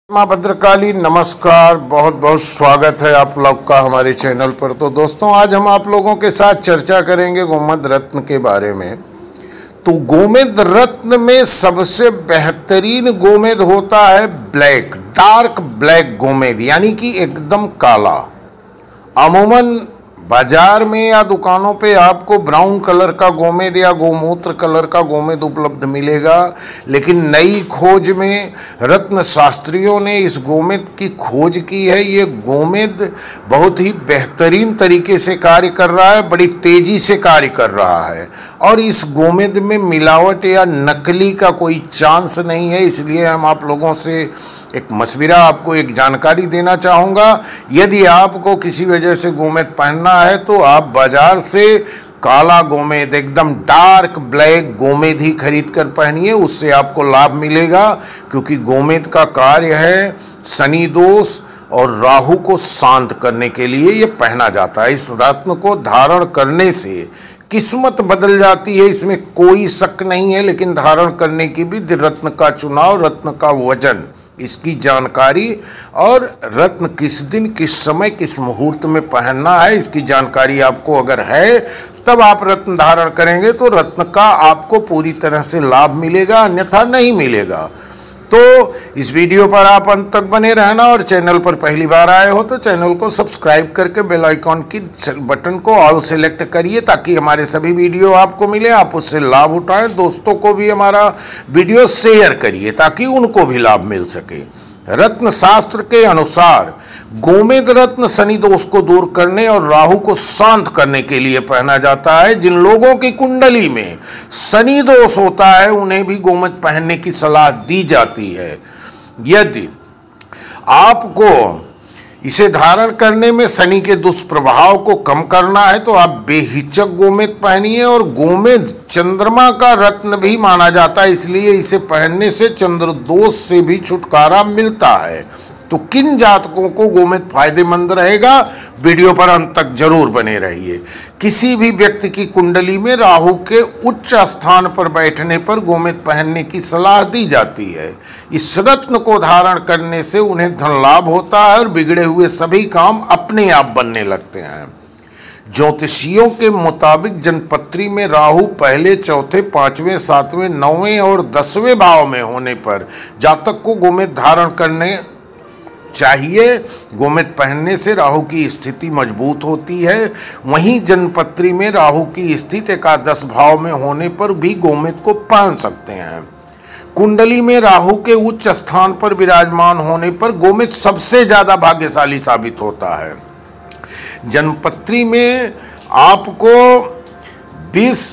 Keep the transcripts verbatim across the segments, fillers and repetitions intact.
माँ भद्रकाली नमस्कार, बहुत बहुत स्वागत है आप लोग का हमारे चैनल पर। तो दोस्तों, आज हम आप लोगों के साथ चर्चा करेंगे गोमेद रत्न के बारे में। तो गोमेद रत्न में सबसे बेहतरीन गोमेद होता है ब्लैक, डार्क ब्लैक गोमेद, यानी कि एकदम काला। अमूमन बाजार में या दुकानों पे आपको ब्राउन कलर का गोमेद या गोमूत्र कलर का गोमेद उपलब्ध मिलेगा, लेकिन नई खोज में रत्न शास्त्रियों ने इस गोमेद की खोज की है। ये गोमेद बहुत ही बेहतरीन तरीके से कार्य कर रहा है, बड़ी तेजी से कार्य कर रहा है, और इस गोमेद में मिलावट या नकली का कोई चांस नहीं है। इसलिए हम आप लोगों से एक मशविरा, आपको एक जानकारी देना चाहूँगा। यदि आपको किसी वजह से गोमेद पहनना है तो आप बाजार से काला गोमेद, एकदम डार्क ब्लैक गोमेद ही खरीद कर पहनिए, उससे आपको लाभ मिलेगा। क्योंकि गोमेद का कार्य है शनि दोष और राहु को शांत करने के लिए ये पहना जाता है। इस रत्न को धारण करने से किस्मत बदल जाती है, इसमें कोई शक नहीं है। लेकिन धारण करने की भी रत्न का चुनाव, रत्न का वजन, इसकी जानकारी और रत्न किस दिन किस समय किस मुहूर्त में पहनना है, इसकी जानकारी आपको अगर है तब आप रत्न धारण करेंगे तो रत्न का आपको पूरी तरह से लाभ मिलेगा, अन्यथा नहीं मिलेगा। तो इस वीडियो पर आप अंत तक बने रहना, और चैनल पर पहली बार आए हो तो चैनल को सब्सक्राइब करके बेल आइकॉन की बटन को ऑल सेलेक्ट करिए, ताकि हमारे सभी वीडियो आपको मिले, आप उससे लाभ उठाएं। दोस्तों को भी हमारा वीडियो शेयर करिए ताकि उनको भी लाभ मिल सके। रत्न शास्त्र के अनुसार गोमेद रत्न शनि दोष को दूर करने और राहु को शांत करने के लिए पहना जाता है। जिन लोगों की कुंडली में शनि दोष होता है उन्हें भी गोमेद पहनने की सलाह दी जाती है। यदि आपको इसे धारण करने में शनि के दुष्प्रभाव को कम करना है तो आप बेहिचक गोमेद पहनिए। और गोमेद चंद्रमा का रत्न भी माना जाता है, इसलिए इसे पहनने से चंद्र दोष से भी छुटकारा मिलता है। तो किन जातकों को गोमेद फायदेमंद रहेगा, वीडियो पर अंत तक जरूर बने रहिए। किसी भी व्यक्ति की कुंडली में राहु के उच्च स्थान पर बैठने पर गोमेद पहनने की सलाह दी जाती है। इस रत्न को धारण करने से उन्हें धन लाभ होता है और बिगड़े हुए सभी काम अपने आप बनने लगते हैं। ज्योतिषियों के मुताबिक जनपत्री में राहु पहले, चौथे, पांचवें, सातवें, नौवें और दसवें भाव में होने पर जातक को गोमेद धारण करने चाहिए। गोमेद पहनने से राहु की स्थिति मजबूत होती है। वहीं जनपत्री में राहु की स्थिति एकादश भाव में होने पर भी गोमेद को पहन सकते हैं। कुंडली में राहु के उच्च स्थान पर विराजमान होने पर गोमेद सबसे ज्यादा भाग्यशाली साबित होता है। जनपत्री में आपको बीस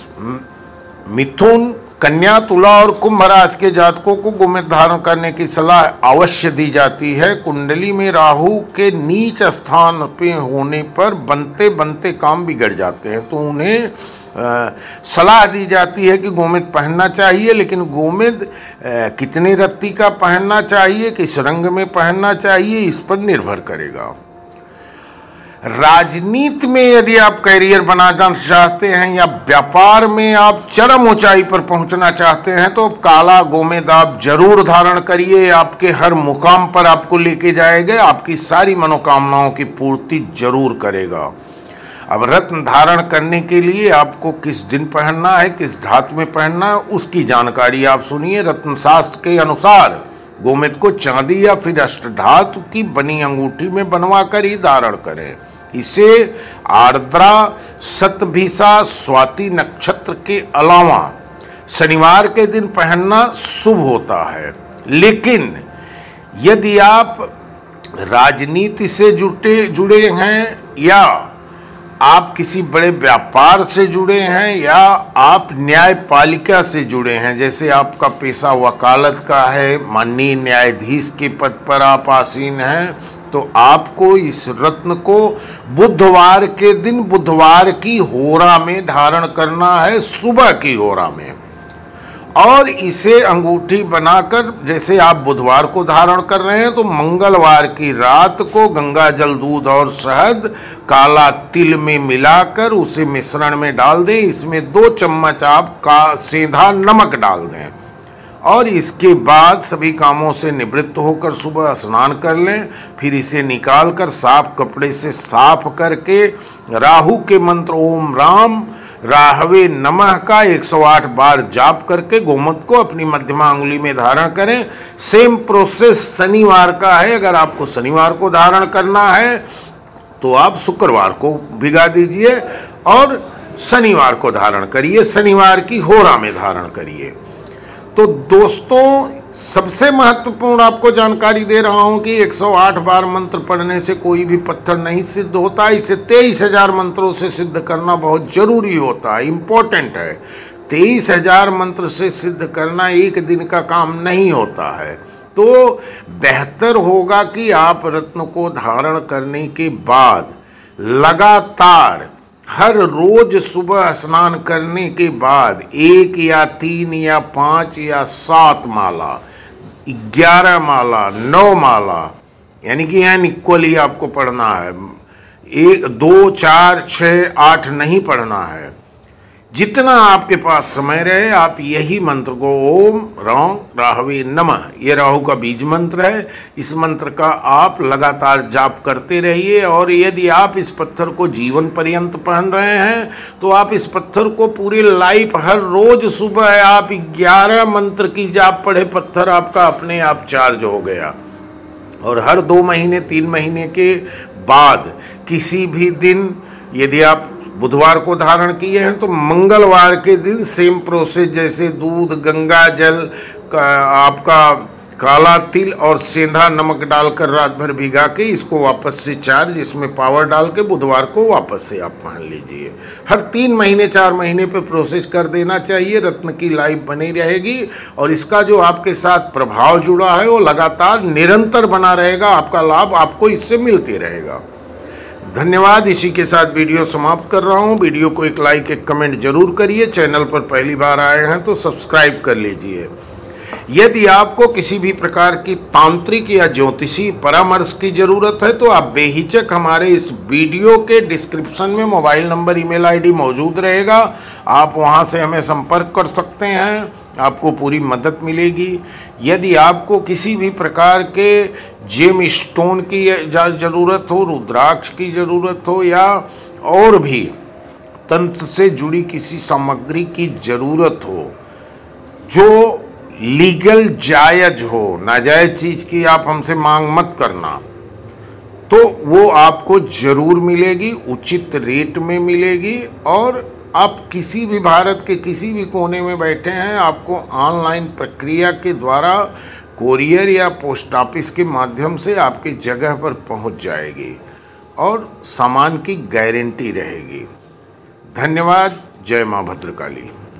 मिथुन, कन्या, तुला और कुंभ राशि के जातकों को गोमेद धारण करने की सलाह अवश्य दी जाती है। कुंडली में राहु के नीच स्थान पे होने पर बनते बनते काम बिगड़ जाते हैं, तो उन्हें आ, सलाह दी जाती है कि गोमेद पहनना चाहिए। लेकिन गोमेद आ, कितने रत्ती का पहनना चाहिए, किस रंग में पहनना चाहिए, इस पर निर्भर करेगा। राजनीति में यदि आप करियर बनाना चाहते हैं या व्यापार में आप चरम ऊंचाई पर पहुंचना चाहते हैं तो काला गोमेद आप जरूर धारण करिए। आपके हर मुकाम पर आपको लेके जाएगा, आपकी सारी मनोकामनाओं की पूर्ति जरूर करेगा। अब रत्न धारण करने के लिए आपको किस दिन पहनना है, किस धातु में पहनना है, उसकी जानकारी आप सुनिए। रत्न शास्त्र के अनुसार गोमेद को चांदी या फिर अष्टधातु की बनी अंगूठी में बनवा कर ही धारण करें। इसे आर्द्रा, शतभिषा, स्वाति नक्षत्र के अलावा शनिवार के दिन पहनना शुभ होता है। लेकिन यदि आप राजनीति से जुटे जुड़े हैं, या आप किसी बड़े व्यापार से जुड़े हैं, या आप न्यायपालिका से जुड़े हैं, जैसे आपका पेशा वकालत का है, माननीय न्यायाधीश के पद पर आप आसीन हैं, तो आपको इस रत्न को बुधवार के दिन, बुधवार की होरा में धारण करना है, सुबह की होरा में। और इसे अंगूठी बनाकर, जैसे आप बुधवार को धारण कर रहे हैं, तो मंगलवार की रात को गंगा जल, दूध और शहद काला तिल में मिलाकर उसे मिश्रण में डाल दें। इसमें दो चम्मच आप का सेंधा नमक डाल दें और इसके बाद सभी कामों से निवृत्त होकर सुबह स्नान कर लें। फिर इसे निकाल कर साफ कपड़े से साफ करके राहु के मंत्र ओम राम राहवे नमः का एक सौ आठ बार जाप करके गोमूत्र को अपनी मध्यमा अंगुली में धारण करें। सेम प्रोसेस शनिवार का है। अगर आपको शनिवार को धारण करना है तो आप शुक्रवार को भिगा दीजिए और शनिवार को धारण करिए, शनिवार की होरा में धारण करिए। तो दोस्तों, सबसे महत्वपूर्ण आपको जानकारी दे रहा हूं कि एक सौ आठ बार मंत्र पढ़ने से कोई भी पत्थर नहीं सिद्ध होता। इसे तेईस हजार मंत्रों से सिद्ध करना बहुत जरूरी होता है, इम्पोर्टेंट है। तेईस हजार मंत्र से सिद्ध करना एक दिन का काम नहीं होता है। तो बेहतर होगा कि आप रत्न को धारण करने के बाद लगातार हर रोज सुबह स्नान करने के बाद एक या तीन या पाँच या सात माला, ग्यारह माला, नौ माला, यानी कि एन इक्वली आपको पढ़ना है। एक दो चार छः आठ नहीं पढ़ना है। जितना आपके पास समय रहे आप यही मंत्र को ओम राम राहवे नमः, ये राहु का बीज मंत्र है, इस मंत्र का आप लगातार जाप करते रहिए। और यदि आप इस पत्थर को जीवन पर्यंत पहन रहे हैं तो आप इस पत्थर को पूरी लाइफ हर रोज सुबह आप ग्यारह मंत्र की जाप पढ़े, पत्थर आपका अपने आप चार्ज हो गया। और हर दो महीने तीन महीने के बाद किसी भी दिन, यदि आप बुधवार को धारण किए हैं तो मंगलवार के दिन सेम प्रोसेस, जैसे दूध, गंगा जल का, आपका काला तिल और सेंधा नमक डालकर रात भर भिगा के इसको वापस से चार्ज, इसमें पावर डाल के बुधवार को वापस से आप पहन लीजिए। हर तीन महीने चार महीने पे प्रोसेस कर देना चाहिए। रत्न की लाइफ बनी रहेगी और इसका जो आपके साथ प्रभाव जुड़ा है वो लगातार निरंतर बना रहेगा। आपका लाभ आपको इससे मिलते रहेगा। धन्यवाद। इसी के साथ वीडियो समाप्त कर रहा हूं। वीडियो को एक लाइक एक कमेंट जरूर करिए। चैनल पर पहली बार आए हैं तो सब्सक्राइब कर लीजिए। यदि आपको किसी भी प्रकार की तांत्रिक या ज्योतिषी परामर्श की ज़रूरत है तो आप बेहिचक हमारे इस वीडियो के डिस्क्रिप्शन में मोबाइल नंबर, ईमेल आईडी मौजूद रहेगा। आप वहां से हमें संपर्क कर सकते हैं, आपको पूरी मदद मिलेगी। यदि आपको किसी भी प्रकार के जेम स्टोन की ज़रूरत हो, रुद्राक्ष की ज़रूरत हो या और भी तंत्र से जुड़ी किसी सामग्री की ज़रूरत हो जो लीगल जायज हो, नाजायज चीज़ की आप हमसे मांग मत करना, तो वो आपको ज़रूर मिलेगी, उचित रेट में मिलेगी। और आप किसी भी भारत के किसी भी कोने में बैठे हैं, आपको ऑनलाइन प्रक्रिया के द्वारा कोरियर या पोस्ट ऑफिस के माध्यम से आपके जगह पर पहुंच जाएगी और सामान की गारंटी रहेगी। धन्यवाद। जय मां भद्रकाली।